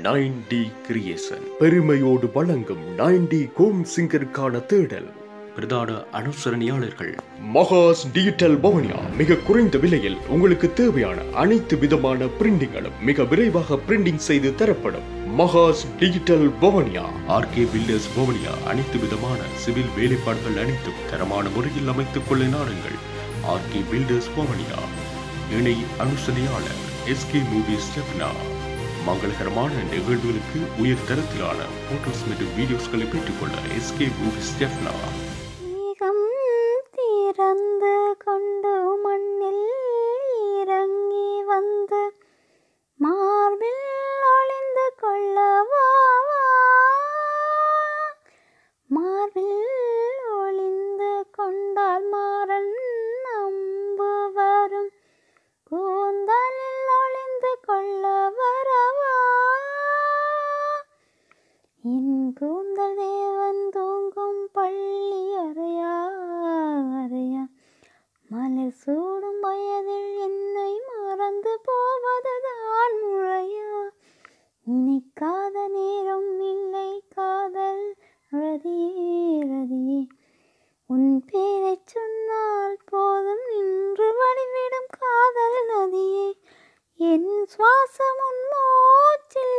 9D creation பெருமையோடு வழங்கும் 9D home சிங்கருக்கான தேடல். பிரதான அனுசரணையாளர்கள் மகாஸ் டிஜிட்டல் பவனியா. மிக குறைந்த விலையில் உங்களுக்கு தேவையான அனைத்து விதமான பிரிண்டிங்களும் மிக விரைவாக பிரிண்டிங் செய்து தரப்படும். மகாஸ் டிஜிட்டல் பவனியா. ஆர்கே பில்டர்ஸ் பவனியா. அனைத்து விதமான சிவில் வேலைப்பாடுகள் அனைத்தும் தரமான முறையில் அமைத்துக் கொள்ள நாடுங்கள். ஆர்கே பில்டர்ஸ் பவனியா. இணை அனுசரணையாளர் எஸ்கே மூவிஸ் ஜெஃப்னா. மங்களகரமான நிகழ்வுகளுக்கு உயர் தரத்திலான போட்டோஸ் மற்றும் வீடியோஸ்களை பெற்றுக்கொள்ள எஸ்கே மூவிஸ் ஜெஃப்னா. திறந்து கொண்டு மண்ணில் இறங்கி வந்து மார்பில் ஒளிந்து கொள்ளவா, மார்பில் ஒளிந்து கொண்டால் மாறன் நம்பு வரும், கூந்தலில் ஒளிந்து கொள்ள வரவா, என் கூந்தல் தேவன் தூங்கும் பள்ளி அறையா அறையா, மலர் சூடும் வயதில் என்னை மறந்து போவதுதான் முறையா, நினைக்காத நேரம் இல்லை காதல் ரதியே ரதியே, உன் பேரை சொன்னால் போதும் நின்று வடிவிடும் காதல் நதியே, என் சுவாசம் உன் மூச்சில்